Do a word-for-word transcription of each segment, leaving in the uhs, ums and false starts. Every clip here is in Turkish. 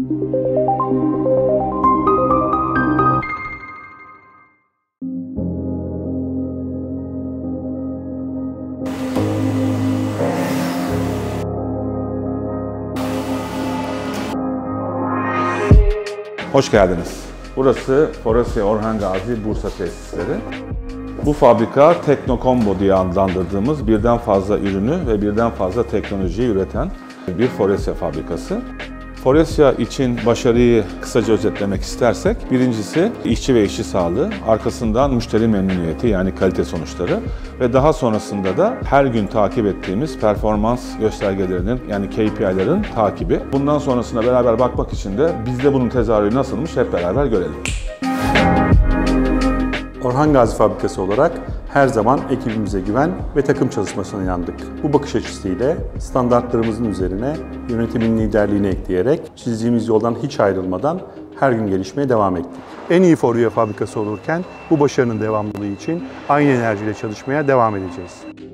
Hoş geldiniz. Burası Forosya Orhan Gazi Bursa tesisleri. Bu fabrika Teknokombo diye adlandırdığımız birden fazla ürünü ve birden fazla teknolojiyi üreten bir Forosya fabrikası. Forosya için başarıyı kısaca özetlemek istersek, birincisi işçi ve işçi sağlığı, arkasından müşteri memnuniyeti yani kalite sonuçları ve daha sonrasında da her gün takip ettiğimiz performans göstergelerinin yani K P I'lerin takibi. Bundan sonrasına beraber bakmak için de bizde bunun tezahürü nasılmış hep beraber görelim. Orhan Gazi Fabrikası olarak her zaman ekibimize güven ve takım çalışmasına inandık. Bu bakış açısıyla standartlarımızın üzerine yönetimin liderliğini ekleyerek çizdiğimiz yoldan hiç ayrılmadan her gün gelişmeye devam ettik. En iyi Forvia fabrikası olurken bu başarının devamlılığı için aynı enerjiyle çalışmaya devam edeceğiz.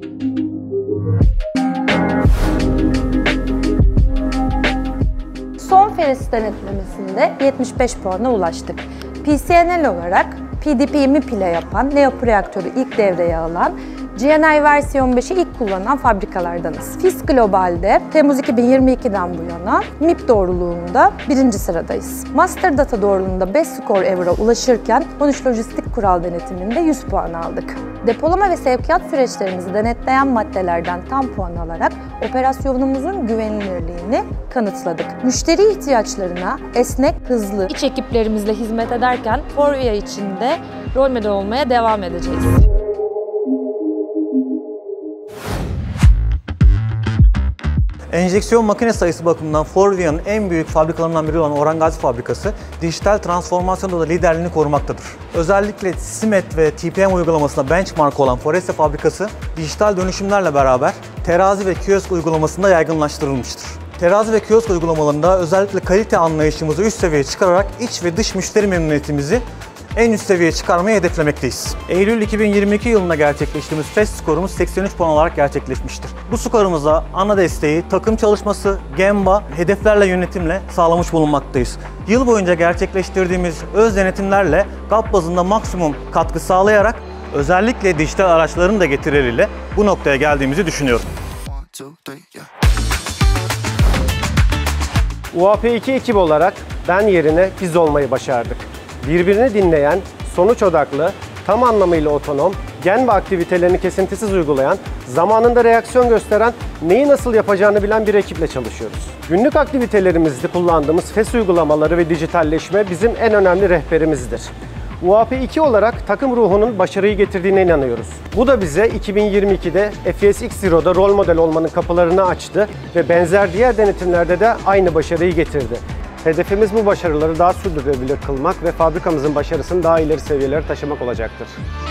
Son Feris denetlemesinde yetmiş beş puana ulaştık. P C N L olarak P D P yirmi pile yapan, Neop reaktörü ilk devreye alan, G N I versiyon beşi ilk kullanan fabrikalardanız. F I S Global'de Temmuz iki bin yirmi iki'den bu yana M I P doğruluğunda birinci sıradayız. Master Data doğruluğunda beş skor evra ulaşırken on üç lojistik kural denetiminde yüz puan aldık. Depolama ve sevkiyat süreçlerimizi denetleyen maddelerden tam puan alarak operasyonumuzun güvenilirliğini kanıtladık. Müşteri ihtiyaçlarına esnek, hızlı iç ekiplerimizle hizmet ederken Forvia için de rol model olmaya devam edeceğiz. Enjeksiyon makine sayısı bakımından Forvia'nın en büyük fabrikalarından biri olan Orhan Gazi Fabrikası, dijital transformasyonda da liderliğini korumaktadır. Özellikle Simet ve T P M uygulamasında benchmark olan Forosya Fabrikası, dijital dönüşümlerle beraber terazi ve kiosk uygulamasında yaygınlaştırılmıştır. Terazi ve kiosk uygulamalarında özellikle kalite anlayışımızı üst seviyeye çıkararak iç ve dış müşteri memnuniyetimizi en üst seviyeye çıkarmayı hedeflemekteyiz. Eylül iki bin yirmi iki yılında gerçekleştiğimiz F E S skorumuz seksen üç puan olarak gerçekleşmiştir. Bu skorumuza ana desteği takım çalışması, Gemba, hedeflerle yönetimle sağlamış bulunmaktayız. Yıl boyunca gerçekleştirdiğimiz öz denetimlerle G A P bazında maksimum katkı sağlayarak özellikle dijital araçların da getirileriyle bu noktaya geldiğimizi düşünüyorum. U A P iki ekibi olarak ben yerine biz olmayı başardık. Birbirini dinleyen, sonuç odaklı, tam anlamıyla otonom, Gemba aktivitelerini kesintisiz uygulayan, zamanında reaksiyon gösteren, neyi nasıl yapacağını bilen bir ekiple çalışıyoruz. Günlük aktivitelerimizde kullandığımız F E S uygulamaları ve dijitalleşme bizim en önemli rehberimizdir. U A P iki olarak takım ruhunun başarıyı getirdiğine inanıyoruz. Bu da bize iki bin yirmi iki'de F E S X Zero'da rol model olmanın kapılarını açtı ve benzer diğer denetimlerde de aynı başarıyı getirdi. Hedefimiz bu başarıları daha sürdürülebilir kılmak ve fabrikamızın başarısını daha ileri seviyelere taşımak olacaktır.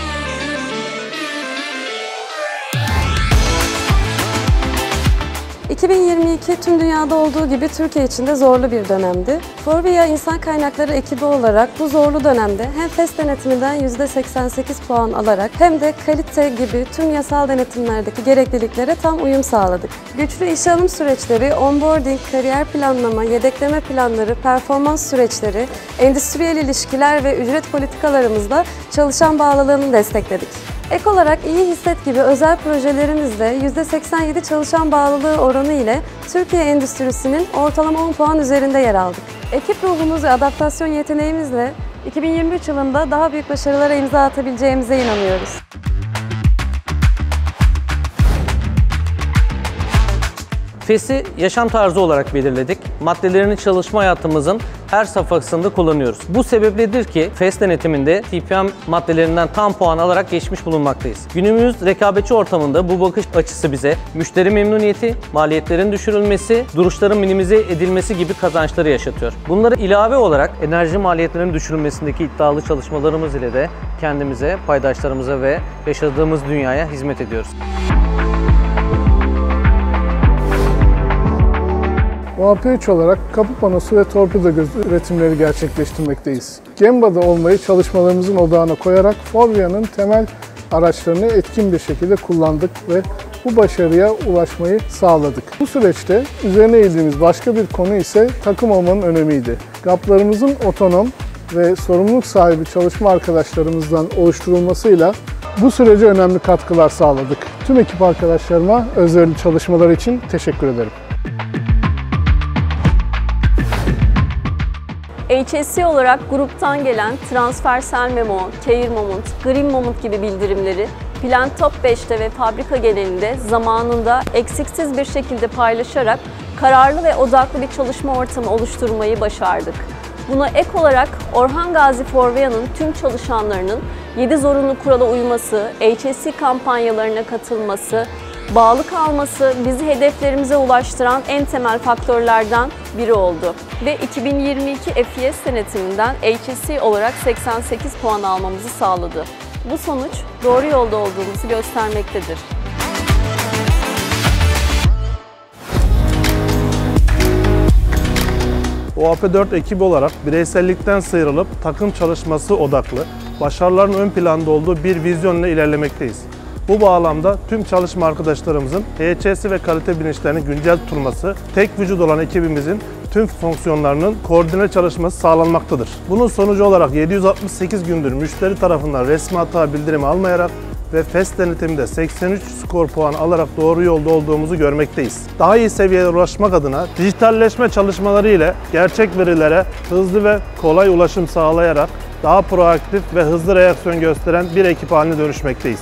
iki bin yirmi iki tüm dünyada olduğu gibi Türkiye için de zorlu bir dönemdi. Forvia İnsan Kaynakları ekibi olarak bu zorlu dönemde hem F E S denetiminden yüzde seksen sekiz puan alarak hem de kalite gibi tüm yasal denetimlerdeki gerekliliklere tam uyum sağladık. Güçlü işe alım süreçleri, onboarding, kariyer planlama, yedekleme planları, performans süreçleri, endüstriyel ilişkiler ve ücret politikalarımızla çalışan bağlılığını destekledik. Ek olarak iyi hisset gibi özel projelerimizde yüzde seksen yedi çalışan bağlılığı oranı ile Türkiye endüstrisinin ortalama on puan üzerinde yer aldık. Ekip ruhumuz ve adaptasyon yeteneğimizle iki bin yirmi üç yılında daha büyük başarılara imza atabileceğimize inanıyoruz. F E S'i yaşam tarzı olarak belirledik. Maddelerini çalışma hayatımızın her safhasında kullanıyoruz. Bu sebepledir ki F E S denetiminde T P M maddelerinden tam puan alarak geçmiş bulunmaktayız. Günümüz rekabetçi ortamında bu bakış açısı bize müşteri memnuniyeti, maliyetlerin düşürülmesi, duruşların minimize edilmesi gibi kazançları yaşatıyor. Bunlara ilave olarak enerji maliyetlerinin düşürülmesindeki iddialı çalışmalarımız ile de kendimize, paydaşlarımıza ve yaşadığımız dünyaya hizmet ediyoruz. U A P üç olarak kapı panosu ve torpido gözü üretimleri gerçekleştirmekteyiz. Gemba'da olmayı çalışmalarımızın odağına koyarak Forvia'nın temel araçlarını etkin bir şekilde kullandık ve bu başarıya ulaşmayı sağladık. Bu süreçte üzerine eğildiğimiz başka bir konu ise takım olmanın önemiydi. G A P'larımızın otonom ve sorumluluk sahibi çalışma arkadaşlarımızdan oluşturulmasıyla bu sürece önemli katkılar sağladık. Tüm ekip arkadaşlarıma özverili çalışmaları için teşekkür ederim. H S C olarak gruptan gelen transversal memo, care moment, green moment gibi bildirimleri Plan Top beşte ve fabrika genelinde zamanında eksiksiz bir şekilde paylaşarak kararlı ve odaklı bir çalışma ortamı oluşturmayı başardık. Buna ek olarak Orhan Gazi Forvia'nın tüm çalışanlarının yedi zorunlu kurala uyması, H S C kampanyalarına katılması, bağlı kalması bizi hedeflerimize ulaştıran en temel faktörlerden biri oldu. Ve iki bin yirmi iki F E S denetiminden H S C olarak seksen sekiz puan almamızı sağladı. Bu sonuç doğru yolda olduğumuzu göstermektedir. O A P dört ekibi olarak bireysellikten sıyrılıp takım çalışması odaklı, başarıların ön planda olduğu bir vizyonla ilerlemekteyiz. Bu bağlamda tüm çalışma arkadaşlarımızın H S C ve kalite bilinçlerini güncel tutulması, tek vücut olan ekibimizin tüm fonksiyonlarının koordine çalışması sağlanmaktadır. Bunun sonucu olarak yedi yüz altmış sekiz gündür müşteri tarafından resmi hata bildirimi almayarak ve F E S denetiminde seksen üç skor puan alarak doğru yolda olduğumuzu görmekteyiz. Daha iyi seviyeye ulaşmak adına dijitalleşme çalışmaları ile gerçek verilere hızlı ve kolay ulaşım sağlayarak daha proaktif ve hızlı reaksiyon gösteren bir ekip haline dönüşmekteyiz.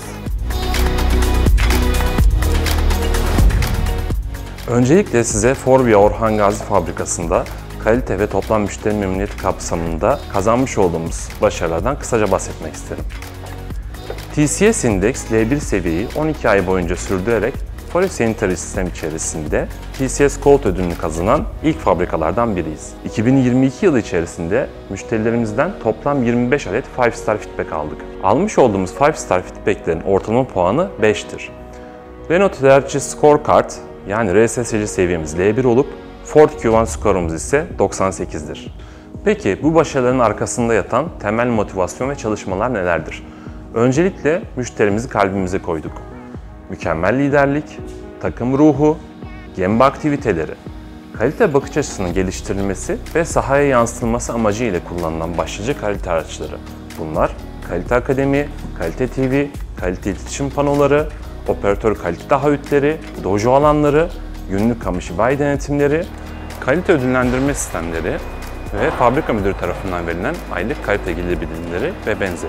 Öncelikle size Forvia Orhan Gazi fabrikasında kalite ve toplam müşteri memnuniyeti kapsamında kazanmış olduğumuz başarılardan kısaca bahsetmek isterim. T C S Index L bir seviyeyi on iki ay boyunca sürdürerek Fores Sanitary sistem içerisinde T C S Gold ödülünü kazanan ilk fabrikalardan biriyiz. iki bin yirmi iki yılı içerisinde müşterilerimizden toplam yirmi beş adet beş star feedback aldık. Almış olduğumuz beş star feedbacklerin ortalama puanı beştir. Renault Tecnology Scorecard yani R S S C seviyemiz L bir olup Ford Q bir skorumuz ise doksan sekizdir. Peki bu başarıların arkasında yatan temel motivasyon ve çalışmalar nelerdir? Öncelikle müşterimizi kalbimize koyduk. Mükemmel liderlik, takım ruhu, Gemba aktiviteleri, kalite bakış açısının geliştirilmesi ve sahaya yansıtılması amacıyla kullanılan başlıca kalite araçları. Bunlar Kalite Akademi, Kalite T V, kalite iletişim panoları, operatör kalite taahhütleri, dojo alanları, günlük kamu bayi denetimleri, kalite ödüllendirme sistemleri ve fabrika müdürü tarafından verilen aylık kalite gelir bildirimleri ve benzeri.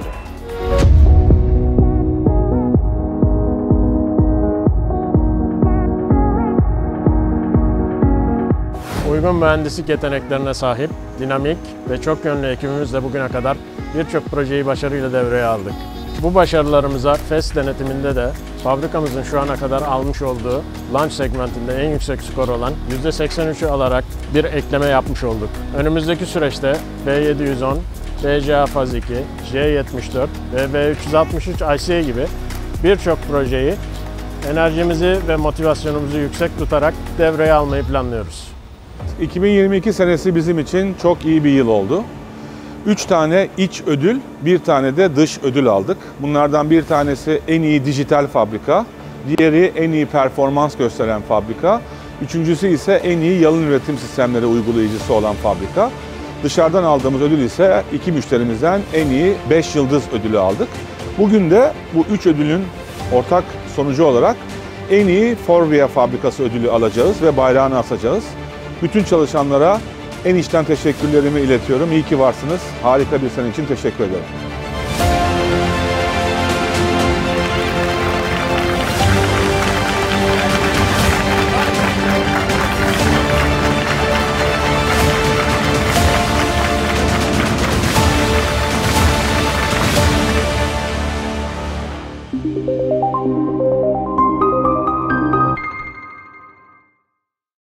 Uygun mühendislik yeteneklerine sahip, dinamik ve çok yönlü ekibimizle bugüne kadar birçok projeyi başarıyla devreye aldık. Bu başarılarımıza F E S denetiminde de fabrikamızın şu ana kadar almış olduğu launch segmentinde en yüksek skor olan yüzde seksen üçü alarak bir ekleme yapmış olduk. Önümüzdeki süreçte B yedi yüz on, B C A Faz iki, J yetmiş dört ve B üç yüz altmış üç I C A gibi birçok projeyi enerjimizi ve motivasyonumuzu yüksek tutarak devreye almayı planlıyoruz. iki bin yirmi iki senesi bizim için çok iyi bir yıl oldu. Üç tane iç ödül, bir tane de dış ödül aldık. Bunlardan bir tanesi en iyi dijital fabrika, diğeri en iyi performans gösteren fabrika, üçüncüsü ise en iyi yalın üretim sistemleri uygulayıcısı olan fabrika. Dışarıdan aldığımız ödül ise iki müşterimizden en iyi beş yıldız ödülü aldık. Bugün de bu üç ödülün ortak sonucu olarak en iyi Forvia fabrikası ödülü alacağız ve bayrağını asacağız. Bütün çalışanlara en içten teşekkürlerimi iletiyorum. İyi ki varsınız. Harika bir sene için teşekkür ederim.